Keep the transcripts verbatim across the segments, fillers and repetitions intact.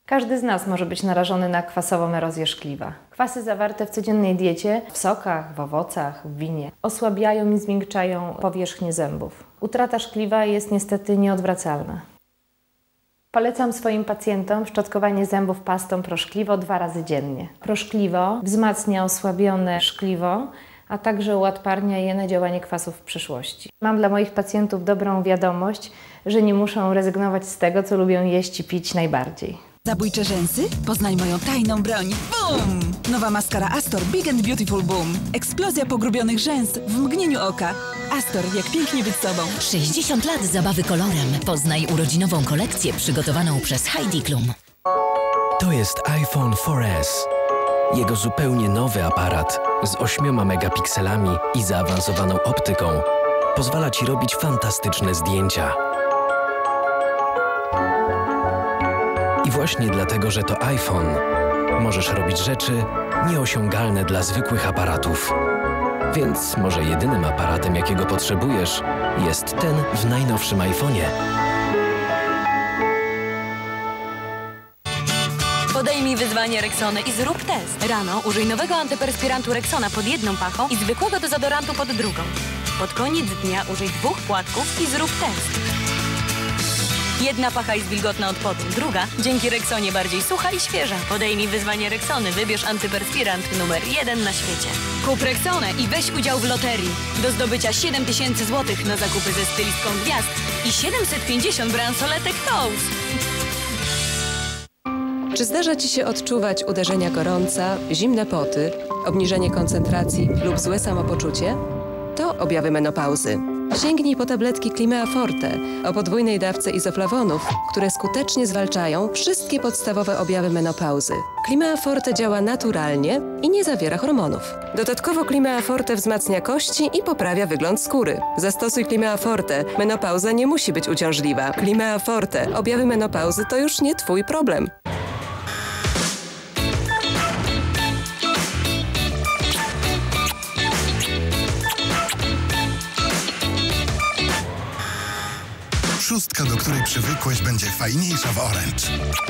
Każdy z nas może być narażony na kwasową erozję szkliwa. Kwasy zawarte w codziennej diecie, w sokach, w owocach, w winie osłabiają i zmiękczają powierzchnię zębów. Utrata szkliwa jest niestety nieodwracalna. Polecam swoim pacjentom szczotkowanie zębów pastą proszkliwo dwa razy dziennie. Proszkliwo wzmacnia osłabione szkliwo, a także uodparnia je na działanie kwasów w przyszłości. Mam dla moich pacjentów dobrą wiadomość, że nie muszą rezygnować z tego, co lubią jeść i pić najbardziej. Zabójcze rzęsy? Poznaj moją tajną broń. Boom! Nowa maskara Astor Big and Beautiful Boom. Eksplozja pogrubionych rzęs w mgnieniu oka. Astor, jak pięknie być sobą. sześćdziesiąt lat zabawy kolorem. Poznaj urodzinową kolekcję przygotowaną przez Heidi Klum. To jest iPhone cztery S. Jego zupełnie nowy aparat z ośmioma megapikselami i zaawansowaną optyką pozwala Ci robić fantastyczne zdjęcia. I właśnie dlatego, że to iPhone, możesz robić rzeczy nieosiągalne dla zwykłych aparatów. Więc może jedynym aparatem, jakiego potrzebujesz, jest ten w najnowszym iPhone'ie. Podejmij wyzwanie Rexony i zrób test. Rano użyj nowego antyperspirantu Rexona pod jedną pachą i zwykłego dezodorantu pod drugą. Pod koniec dnia użyj dwóch płatków i zrób test. Jedna pacha jest wilgotna od potu, druga dzięki Rexonie bardziej sucha i świeża. Podejmij wyzwanie Rexony, wybierz antyperspirant numer jeden na świecie. Kup Rexonę i weź udział w loterii. Do zdobycia siedem tysięcy złotych na zakupy ze stylistką gwiazd i siedemset pięćdziesiąt bransoletek Toast. Czy zdarza Ci się odczuwać uderzenia gorąca, zimne poty, obniżenie koncentracji lub złe samopoczucie? To objawy menopauzy. Sięgnij po tabletki Climea Forte o podwójnej dawce izoflawonów, które skutecznie zwalczają wszystkie podstawowe objawy menopauzy. Climea Forte działa naturalnie i nie zawiera hormonów. Dodatkowo Climea Forte wzmacnia kości i poprawia wygląd skóry. Zastosuj Climea Forte. Menopauza nie musi być uciążliwa. Climea Forte. Objawy menopauzy to już nie Twój problem. Szóstka, do której przywykłeś, będzie fajniejsza w Orange.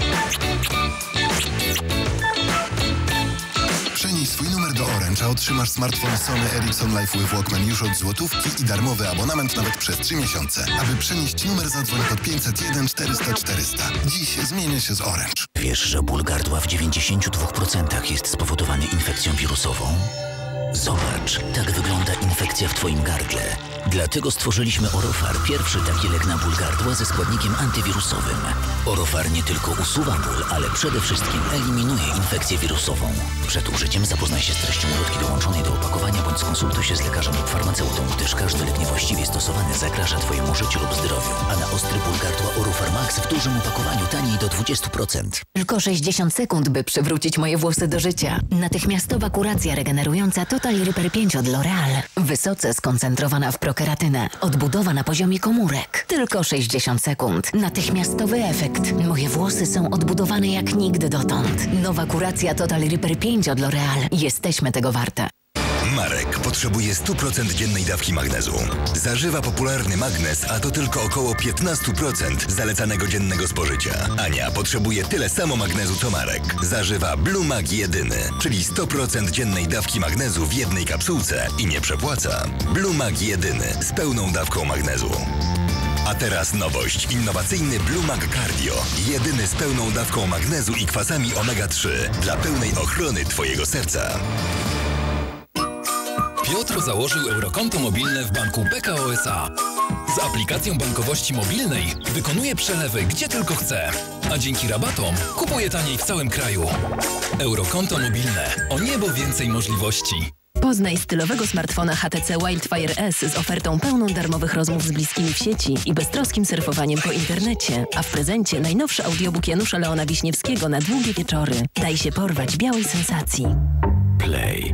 Przenieś swój numer do Orange, a otrzymasz smartfon Sony Ericsson Life with Walkman już od złotówki i darmowy abonament nawet przez trzy miesiące. Aby przenieść numer, zadzwoń pod pięćset jeden czterysta czterysta. Dziś zmienię się z Orange. Wiesz, że ból gardła w dziewięćdziesięciu dwóch procentach jest spowodowany infekcją wirusową? Zobacz, tak wygląda infekcja w Twoim gardle. Dlatego stworzyliśmy Orofar, pierwszy taki lek na ból gardła ze składnikiem antywirusowym. Orofar nie tylko usuwa ból, ale przede wszystkim eliminuje infekcję wirusową. Przed użyciem zapoznaj się z treścią ulotki dołączonej do opakowania bądź skonsultuj się z lekarzem lub farmaceutą, gdyż każdy lek niewłaściwie stosowany zagraża Twojemu życiu lub zdrowiu. A na ostry ból gardła Orofar Max w dużym opakowaniu taniej do dwudziestu procent. Tylko sześćdziesiąt sekund, by przywrócić moje włosy do życia. Natychmiastowa kuracja regenerująca Total Repair pięć od L'Oreal. Wysoce skoncentrowana w prokeratynę. Odbudowa na poziomie komórek. Tylko sześćdziesiąt sekund. Natychmiastowy efekt. Moje włosy są odbudowane jak nigdy dotąd. Nowa kuracja Total Repair pięć od L'Oreal. Jesteśmy tego warte. Marek potrzebuje stu procent dziennej dawki magnezu. Zażywa popularny magnez, a to tylko około piętnaście procent zalecanego dziennego spożycia. Ania potrzebuje tyle samo magnezu co Marek. Zażywa Blue Mag jedyny, czyli sto procent dziennej dawki magnezu w jednej kapsułce i nie przepłaca. Blue Mag jedyny z pełną dawką magnezu. A teraz nowość. Innowacyjny Blue Mag Cardio. Jedyny z pełną dawką magnezu i kwasami omega trzy dla pełnej ochrony Twojego serca. Piotr założył eurokonto mobilne w banku B K O S A. Z aplikacją bankowości mobilnej wykonuje przelewy gdzie tylko chce, a dzięki rabatom kupuje taniej w całym kraju. Eurokonto mobilne. O niebo więcej możliwości. Poznaj stylowego smartfona H T C Wildfire S z ofertą pełną darmowych rozmów z bliskimi w sieci i beztroskim surfowaniem po internecie. A w prezencie najnowszy audiobook Janusza Leona Wiśniewskiego na długie wieczory. Daj się porwać białej sensacji. Play.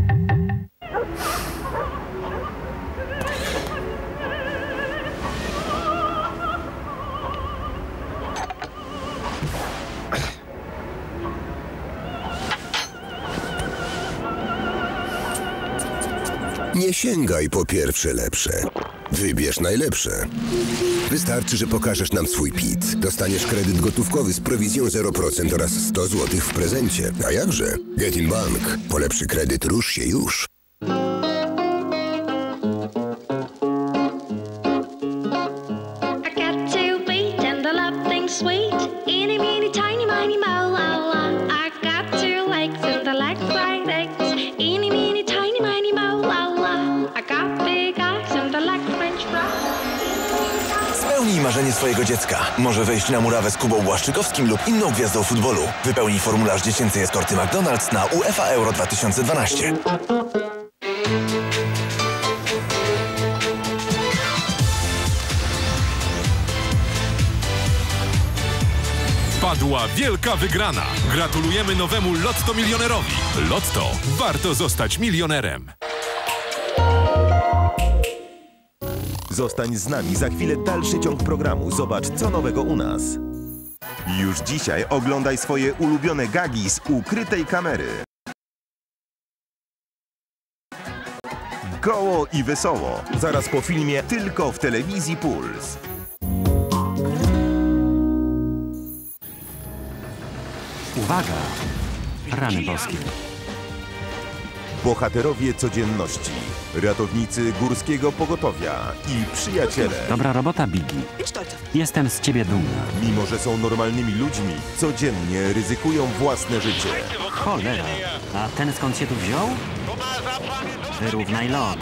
Nie sięgaj po pierwsze lepsze. Wybierz najlepsze. Wystarczy, że pokażesz nam swój P I T. Dostaniesz kredyt gotówkowy z prowizją zero procent oraz sto złotych w prezencie. A jakże? Getin Bank. Po lepszy kredyt rusz się już. Spełnij marzenie swojego dziecka. Może wejść na murawę z Kubą Błaszczykowskim lub inną gwiazdą futbolu. Wypełnij formularz dziecięcej eskorty McDonald's na UEFA Euro dwa tysiące dwanaście. Padła wielka wygrana. Gratulujemy nowemu Lotto milionerowi. Lotto. Warto zostać milionerem. Zostań z nami, za chwilę dalszy ciąg programu. Zobacz, co nowego u nas. Już dzisiaj oglądaj swoje ulubione gagi z ukrytej kamery. Goło i wesoło. Zaraz po filmie tylko w telewizji Puls. Uwaga! Rany boskie. Bohaterowie codzienności, ratownicy górskiego pogotowia i przyjaciele. Dobra robota, Biggie. Jestem z ciebie dumna. Mimo że są normalnymi ludźmi, codziennie ryzykują własne życie. Cholera, a ten skąd się tu wziął? Wyrównaj lot.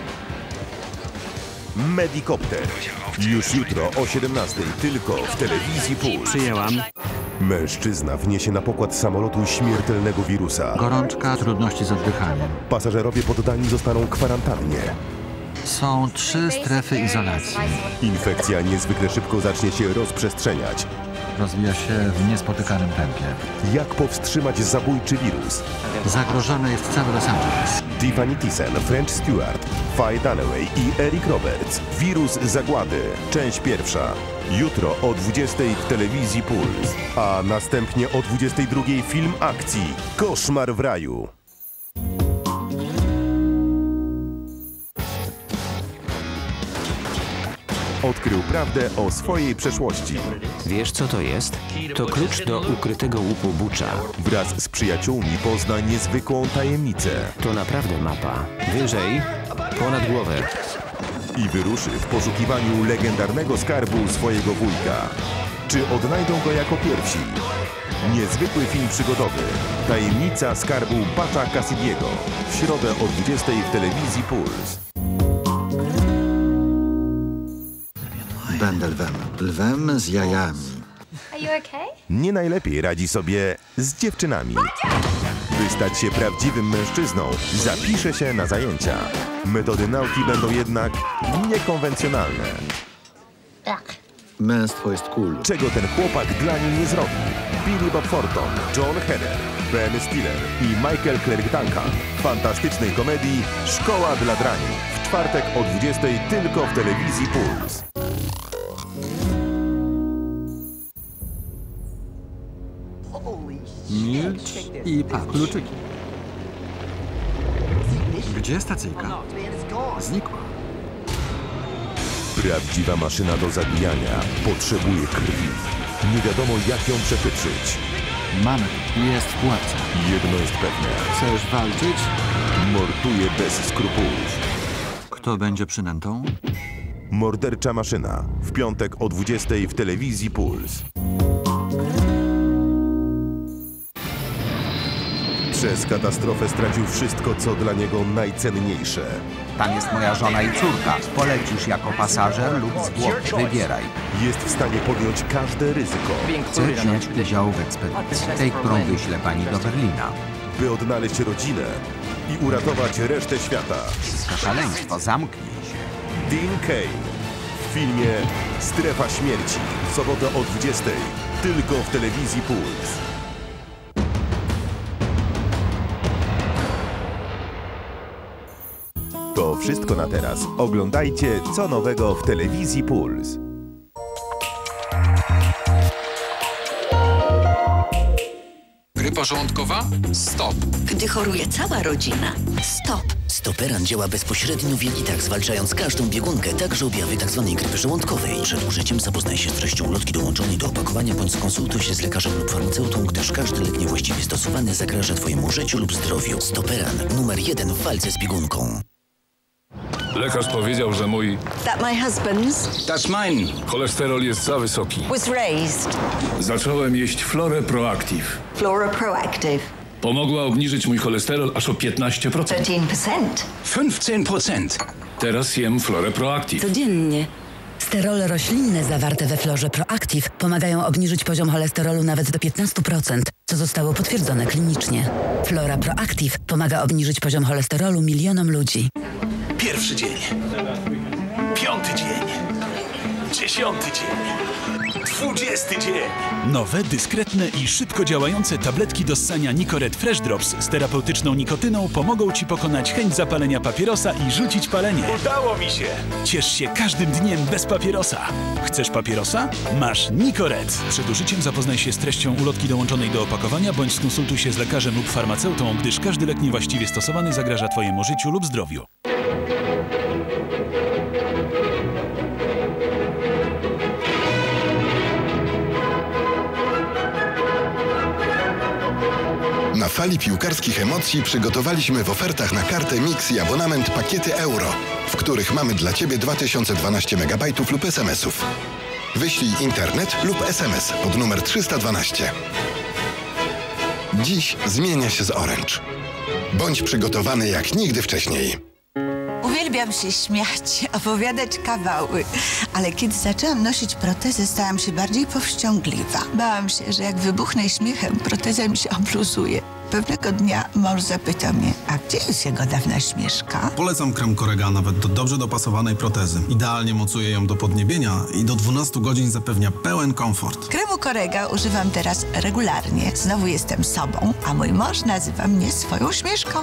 Medikopter. Już jutro o siedemnastej tylko w telewizji Puls. Przyjęłam. Mężczyzna wniesie na pokład samolotu śmiertelnego wirusa. Gorączka, trudności z oddychaniem. Pasażerowie poddani zostaną kwarantannie. Są trzy strefy izolacji. Infekcja niezwykle szybko zacznie się rozprzestrzeniać. Rozwija się w niespotykanym tempie. Jak powstrzymać zabójczy wirus? Zagrożony jest cały Los Angeles. Tiffany Thyssen, French Stewart, Faye Dunaway i Eric Roberts. Wirus zagłady. Część pierwsza. Jutro o dwudziestej w telewizji Puls. A następnie o dwudziestej drugiej film akcji Koszmar w raju. Odkrył prawdę o swojej przeszłości. Wiesz, co to jest? To klucz do ukrytego łupu Bucza. Wraz z przyjaciółmi pozna niezwykłą tajemnicę. To naprawdę mapa. Wyżej, ponad głowę. I wyruszy w poszukiwaniu legendarnego skarbu swojego wujka. Czy odnajdą go jako pierwsi? Niezwykły film przygodowy. Tajemnica skarbu Butcha Cassidy'ego. W środę o dwudziestej w telewizji Puls. Będę lwem. Lwem z jajami. Nie najlepiej radzi sobie z dziewczynami. By stać się prawdziwym mężczyzną, zapisze się na zajęcia. Metody nauki będą jednak niekonwencjonalne. Męstwo jest cool. Czego ten chłopak dla niej nie zrobi? Billy Bob Thornton, John Heather, Ben Stiller i Michael Clark Duncan. W fantastycznej komedii Szkoła dla drani. W czwartek o dwudziestej tylko w telewizji Puls. Milcz i pa, kluczyki. Gdzie stacyjka? Znikła. Prawdziwa maszyna do zabijania potrzebuje krwi. Nie wiadomo, jak ją przechytrzyć. Mamy. Jest w pułapce. Jedno jest pewne. Chcesz walczyć? Morduje bez skrupułów. Kto będzie przynętą? Mordercza maszyna. W piątek o dwudziestej w telewizji Puls. Przez katastrofę stracił wszystko, co dla niego najcenniejsze. Tam jest moja żona i córka. Polecisz jako pasażer lub zwłok. Wybieraj. Jest w stanie podjąć każde ryzyko. Chcę wziąć udział w ekspedycji, tej, którą wyśle pani do Berlina. By odnaleźć rodzinę i uratować resztę świata. To szaleństwo, zamknij się. Dean Cain w filmie Strefa Śmierci. W sobotę o dwudziestej. Tylko w telewizji Puls. To wszystko na teraz. Oglądajcie, co nowego w telewizji Puls. Grypa Grupa żołądkowa? Stop. Gdy choruje cała rodzina? Stop. Stoperan działa bezpośrednio w jelitach, zwalczając każdą biegunkę, także objawy tzw. grypy żołądkowej. Przed użyciem zapoznaj się z treścią ulotki dołączonej do opakowania, bądź skonsultuj się z lekarzem lub farmaceutą, gdyż każdy lek niewłaściwie stosowany zagraża Twojemu życiu lub zdrowiu. Stoperan, numer jeden w walce z biegunką. Lekarz powiedział, że mój... That my husband's? That's mine. Cholesterol jest za wysoki. Was raised. Zacząłem jeść Florę Proactive. Flora Proactive. Pomogła obniżyć mój cholesterol aż o piętnaście procent. thirteen percent. piętnaście procent. Teraz jem Florę Proactive. Codziennie. Sterole roślinne zawarte we Florze Proactive pomagają obniżyć poziom cholesterolu nawet do piętnaście procent, co zostało potwierdzone klinicznie. Flora Proactive pomaga obniżyć poziom cholesterolu milionom ludzi. Pierwszy dzień. Piąty dzień. Dziesiąty dzień. Dwudziesty dzień. Nowe, dyskretne i szybko działające tabletki do ssania Nicoret Fresh Drops z terapeutyczną nikotyną pomogą Ci pokonać chęć zapalenia papierosa i rzucić palenie. Udało mi się! Ciesz się każdym dniem bez papierosa. Chcesz papierosa? Masz Nicoret. Przed użyciem zapoznaj się z treścią ulotki dołączonej do opakowania, bądź skonsultuj się z lekarzem lub farmaceutą, gdyż każdy lek niewłaściwie stosowany zagraża Twojemu życiu lub zdrowiu. Na fali piłkarskich emocji przygotowaliśmy w ofertach na kartę Mix i abonament pakiety euro, w których mamy dla Ciebie dwa tysiące dwanaście megabajtów lub es em esów. Wyślij internet lub es em es pod numer trzysta dwanaście. Dziś zmienia się z Orange. Bądź przygotowany jak nigdy wcześniej. Uwielbiam się śmiać, opowiadać kawały, ale kiedy zaczęłam nosić protezy, stałam się bardziej powściągliwa. Bałam się, że jak wybuchnę śmiechem, proteza mi się obluzuje. Pewnego dnia mąż zapytał mnie, a gdzie jest jego dawna śmieszka? Polecam krem Korega nawet do dobrze dopasowanej protezy. Idealnie mocuje ją do podniebienia i do dwunastu godzin zapewnia pełen komfort. Kremu Korega używam teraz regularnie. Znowu jestem sobą, a mój mąż nazywa mnie swoją śmieszką.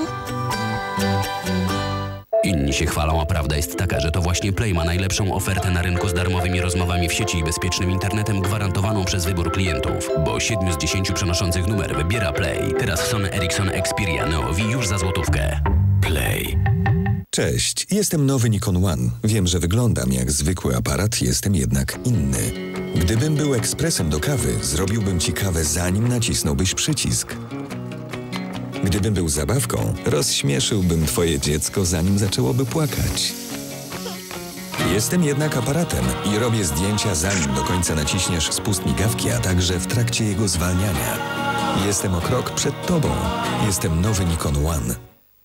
Inni się chwalą, a prawda jest taka, że to właśnie Play ma najlepszą ofertę na rynku z darmowymi rozmowami w sieci i bezpiecznym internetem gwarantowaną przez wybór klientów. Bo siedmiu z dziesięciu przenoszących numer wybiera Play. Teraz Sony Ericsson Xperia Neowi już za złotówkę. Play. Cześć, jestem nowy Nikon One. Wiem, że wyglądam jak zwykły aparat, jestem jednak inny. Gdybym był ekspresem do kawy, zrobiłbym Ci kawę, zanim nacisnąłbyś przycisk. Gdybym był zabawką, rozśmieszyłbym Twoje dziecko, zanim zaczęłoby płakać. Jestem jednak aparatem i robię zdjęcia, zanim do końca naciśniesz spust migawki, a także w trakcie jego zwalniania. Jestem o krok przed Tobą. Jestem nowy Nikon One.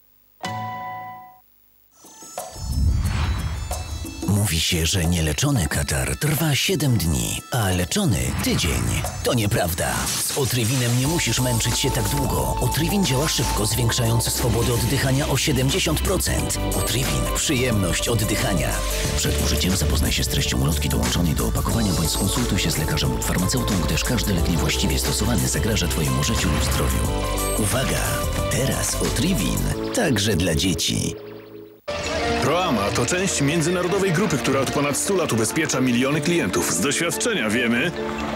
Mówi się, że nieleczony katar trwa siedem dni, a leczony tydzień. To nieprawda. Z Otrivinem nie musisz męczyć się tak długo. Otrivin działa szybko, zwiększając swobodę oddychania o siedemdziesiąt procent. Otrivin. Przyjemność oddychania. Przed użyciem zapoznaj się z treścią ulotki dołączonej do opakowania, bądź skonsultuj się z lekarzem lub farmaceutą, gdyż każdy lek niewłaściwie stosowany zagraża Twojemu życiu lub zdrowiu. Uwaga! Teraz Otrivin także dla dzieci. Proama to część międzynarodowej grupy, która od ponad stu lat ubezpiecza miliony klientów. Z doświadczenia wiemy,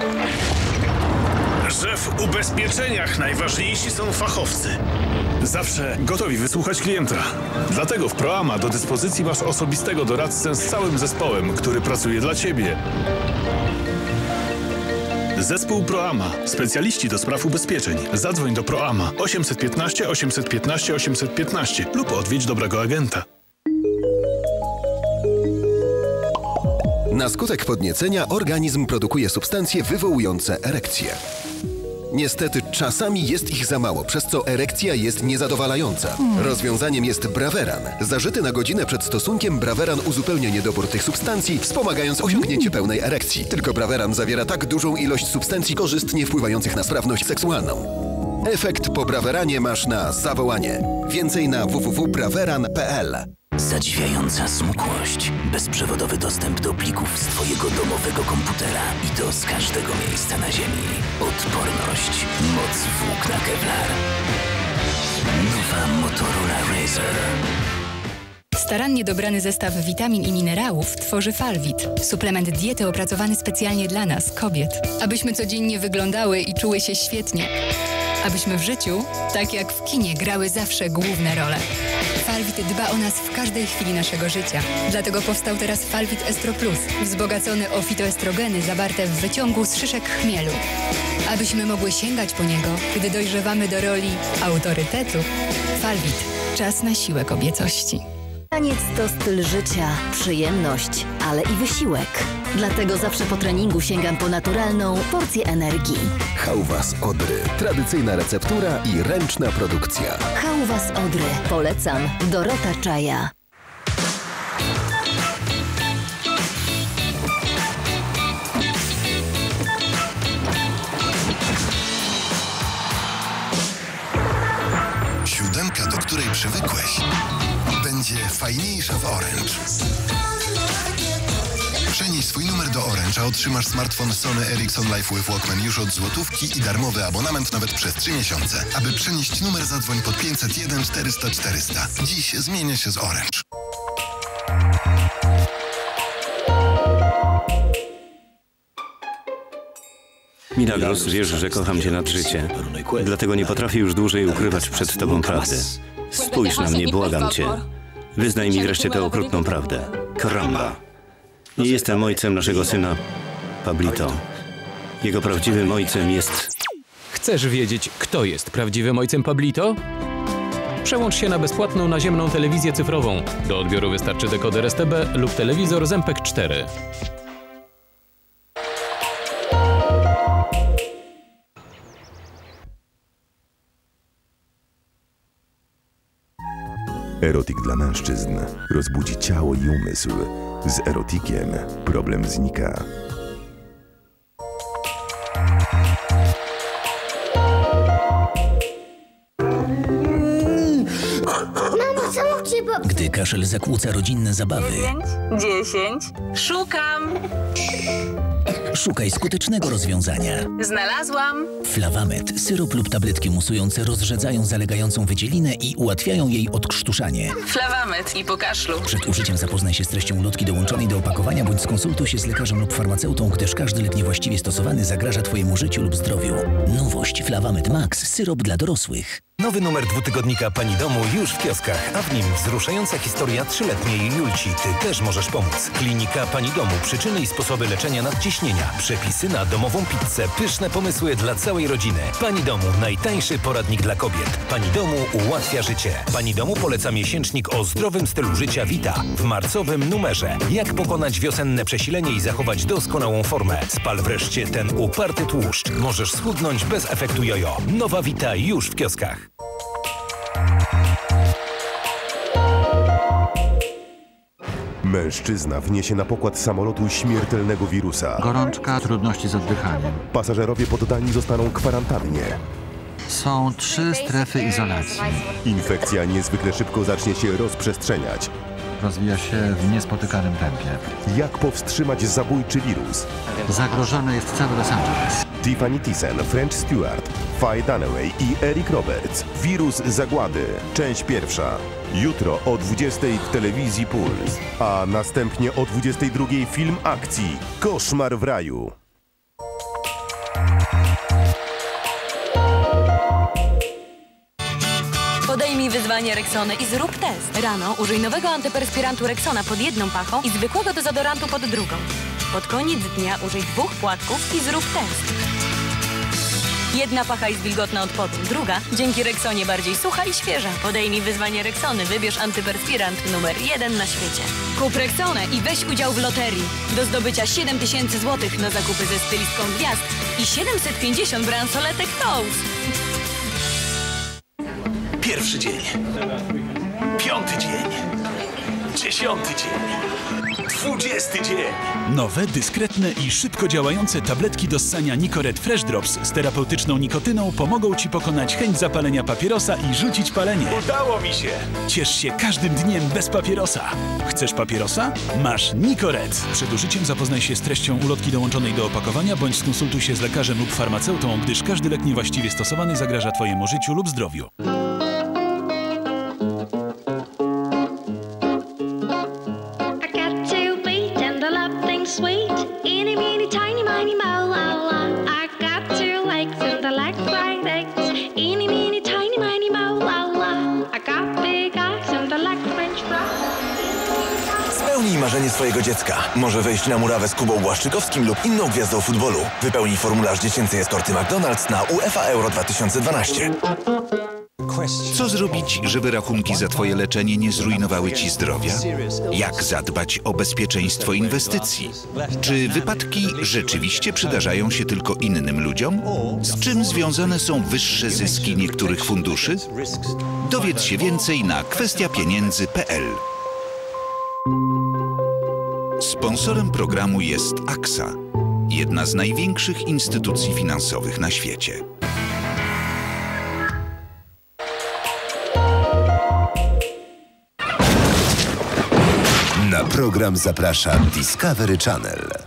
że w ubezpieczeniach najważniejsi są fachowcy. Zawsze gotowi wysłuchać klienta. Dlatego w Proama do dyspozycji masz osobistego doradcę z całym zespołem, który pracuje dla Ciebie. Zespół Proama. Specjaliści do spraw ubezpieczeń. Zadzwoń do Proama osiemset piętnaście osiemset piętnaście osiemset piętnaście lub odwiedź dobrego agenta. Na skutek podniecenia organizm produkuje substancje wywołujące erekcję. Niestety czasami jest ich za mało, przez co erekcja jest niezadowalająca. Rozwiązaniem jest Braveran. Zażyty na godzinę przed stosunkiem, Braveran uzupełnia niedobór tych substancji, wspomagając osiągnięcie pełnej erekcji. Tylko Braveran zawiera tak dużą ilość substancji korzystnie wpływających na sprawność seksualną. Efekt po Braveranie masz na zawołanie. Więcej na w w w kropka braveran kropka p l. Zadziwiająca smukłość. Bezprzewodowy dostęp do plików z Twojego domowego komputera i to z każdego miejsca na ziemi. Odporność. Moc włókna Kevlar. Nowa Motorola Razr. Starannie dobrany zestaw witamin i minerałów tworzy Falvit. Suplement diety opracowany specjalnie dla nas, kobiet. Abyśmy codziennie wyglądały i czuły się świetnie. Abyśmy w życiu, tak jak w kinie, grały zawsze główne role. Falvit dba o nas w każdej chwili naszego życia. Dlatego powstał teraz Falvit Estro Plus, wzbogacony o fitoestrogeny zawarte w wyciągu z szyszek chmielu. Abyśmy mogły sięgać po niego, gdy dojrzewamy do roli autorytetu. Falvit. Czas na siłę kobiecości. Taniec to styl życia, przyjemność, ale i wysiłek. Dlatego zawsze po treningu sięgam po naturalną porcję energii. Hałwas Odry. Tradycyjna receptura i ręczna produkcja. Hałwas Odry. Polecam. Dorota Czaja. Siódemka, do której przywykłeś, będzie fajniejsza w Orange. Przenieś swój numer do Orange, a otrzymasz smartfon Sony Ericsson Life with Walkman już od złotówki i darmowy abonament nawet przez trzy miesiące. Aby przenieść numer, zadzwoń pod pięćset jeden czterysta czterysta. Dziś zmienię się z Orange. Milagros, wiesz, że kocham cię nad życie. Dlatego nie potrafię już dłużej ukrywać przed tobą prawdy. Spójrz na mnie, błagam cię. Wyznaj mi wreszcie tę okrutną prawdę. Karamba. Nie jestem ojcem naszego syna, Pablito. Jego prawdziwym ojcem jest... Chcesz wiedzieć, kto jest prawdziwym ojcem Pablito? Przełącz się na bezpłatną naziemną telewizję cyfrową. Do odbioru wystarczy dekoder S T B lub telewizor z M P E G cztery. Erotik dla mężczyzn rozbudzi ciało i umysł. Z erotikiem problem znika. Mamo, co cię bo... Gdy kaszel zakłóca rodzinne zabawy. Dziewięć, dziesięć. Szukam. Szukaj skutecznego rozwiązania. Znalazłam. Flawamet, syrop lub tabletki musujące rozrzedzają zalegającą wydzielinę i ułatwiają jej odkrztuszanie. Flawamet i po kaszlu. Przed użyciem zapoznaj się z treścią ulotki dołączonej do opakowania bądź skonsultuj się z lekarzem lub farmaceutą, gdyż każdy lek niewłaściwie stosowany zagraża twojemu życiu lub zdrowiu. Nowość Flawamet Max, syrop dla dorosłych. Nowy numer dwutygodnika Pani Domu już w kioskach, a w nim wzruszająca historia trzyletniej Julci. Ty też możesz pomóc. Klinika Pani Domu. Przyczyny i sposoby leczenia nadciśnienia. Przepisy na domową pizzę. Pyszne pomysły dla całej rodziny. Pani Domu. Najtańszy poradnik dla kobiet. Pani Domu ułatwia życie. Pani Domu poleca miesięcznik o zdrowym stylu życia Vita. W marcowym numerze. Jak pokonać wiosenne przesilenie i zachować doskonałą formę. Spal wreszcie ten uparty tłuszcz. Możesz schudnąć bez efektu jojo. Nowa Vita już w kioskach. Mężczyzna wniesie na pokład samolotu śmiertelnego wirusa. Gorączka, trudności z oddychaniem. Pasażerowie poddani zostaną kwarantannie. Są trzy strefy izolacji. Infekcja niezwykle szybko zacznie się rozprzestrzeniać. Rozwija się w niespotykanym tempie. Jak powstrzymać zabójczy wirus? Zagrożony jest cały Los Angeles. Tiffany Thiessen, French Stewart, Faye Dunaway i Eric Roberts. Wirus zagłady. Część pierwsza. Jutro o dwudziestej w telewizji Puls, a następnie o dwudziestej drugiej film akcji Koszmar w raju. Podejmij wyzwanie Rexony i zrób test. Rano użyj nowego antyperspirantu Rexona pod jedną pachą i zwykłego dezodorantu pod drugą. Pod koniec dnia użyj dwóch płatków i zrób test. Jedna pacha jest wilgotna od potu, druga dzięki Rexonie bardziej sucha i świeża. Podejmij wyzwanie Rexony, wybierz antyperspirant numer jeden na świecie. Kup Rexonę i weź udział w loterii. Do zdobycia siedem tysięcy złotych na zakupy ze stylistką gwiazd i siedemset pięćdziesiąt bransoletek Toast. Pierwszy dzień. Piąty dzień. Dziesiąty dzień. Dwudziesty dzień. Nowe, dyskretne i szybko działające tabletki do ssania Nicoret Fresh Drops z terapeutyczną nikotyną pomogą Ci pokonać chęć zapalenia papierosa i rzucić palenie. Udało mi się! Ciesz się każdym dniem bez papierosa. Chcesz papierosa? Masz Nicoret. Przed użyciem zapoznaj się z treścią ulotki dołączonej do opakowania bądź skonsultuj się z lekarzem lub farmaceutą, gdyż każdy lek niewłaściwie stosowany zagraża Twojemu życiu lub zdrowiu. Sweet, eeny, meeny, tiny, miny, mo, oh, oh. I got two legs and I like fried eggs. marzenie swojego dziecka. Może wejść na murawę z Kubą Błaszczykowskim lub inną gwiazdą futbolu. Wypełnij formularz dziecięcej eskorty McDonald's na UEFA Euro dwa tysiące dwanaście. Co zrobić, żeby rachunki za Twoje leczenie nie zrujnowały Ci zdrowia? Jak zadbać o bezpieczeństwo inwestycji? Czy wypadki rzeczywiście przydarzają się tylko innym ludziom? Z czym związane są wyższe zyski niektórych funduszy? Dowiedz się więcej na kwestia pieniędzy kropka p l. Sponsorem programu jest A X A, jedna z największych instytucji finansowych na świecie. Na program zaprasza Discovery Channel.